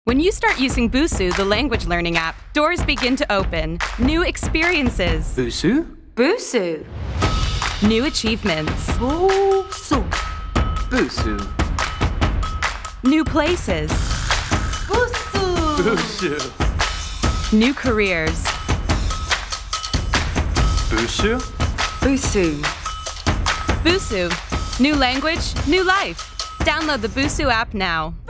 When you start using Busuu, the language learning app, doors begin to open. New experiences. Busuu? Busuu. New achievements. Busuu. Busuu. New places. Busuu. Busuu. New careers. Busuu? Busuu. Busuu. New language, new life. Download the Busuu app now.